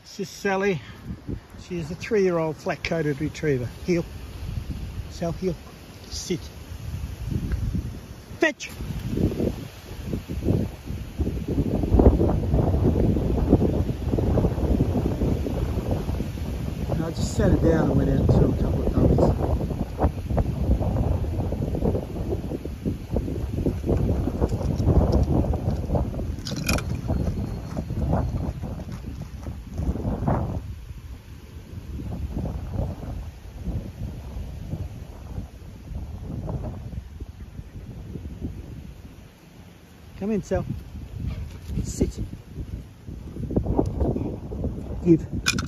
This is Sally. She is a 3-year-old flat-coated retriever. Heel. Sal, heel. Sit. Fetch! And I just sat her down and went out and saw a couple of dummies. Come in, Sal. Sit. Give.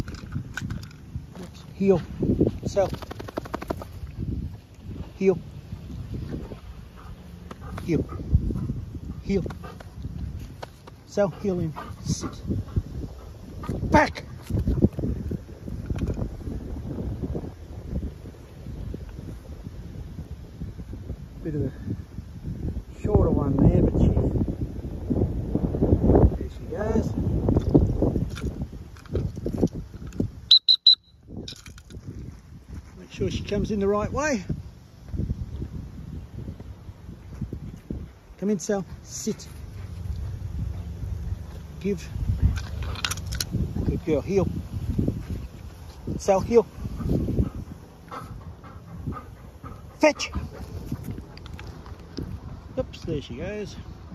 Heel. Sal. Heel. Heel. Heel. Sal, heel in. Sit. Back! Bit of a shorter one there, but there she goes. Make sure she comes in the right way. Come in, Sal. Sit. Give. Good girl. Heel. Sal, heel. Fetch. Oops, there she goes.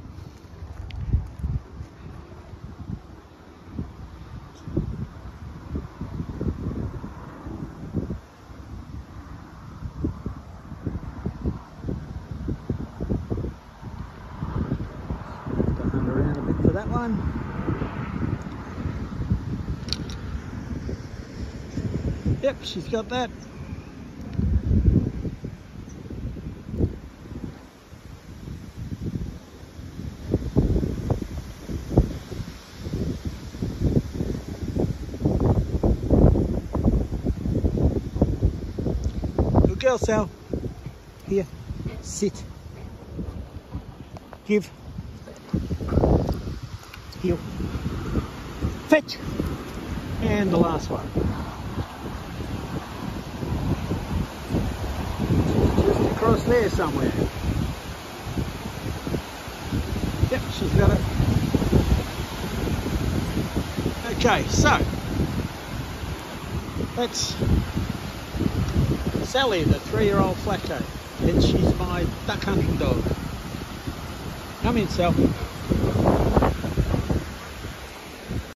Got to hunt around a bit for that one. Yep, she's got that. Good girl, Sal. Here, sit. Give. Heel. Fetch. And the last one. Just across there somewhere. Yep, she's got it. Okay, so that's Sally, the 3-year-old flatcoat, and she's my duck hunting dog. Come in, Sal.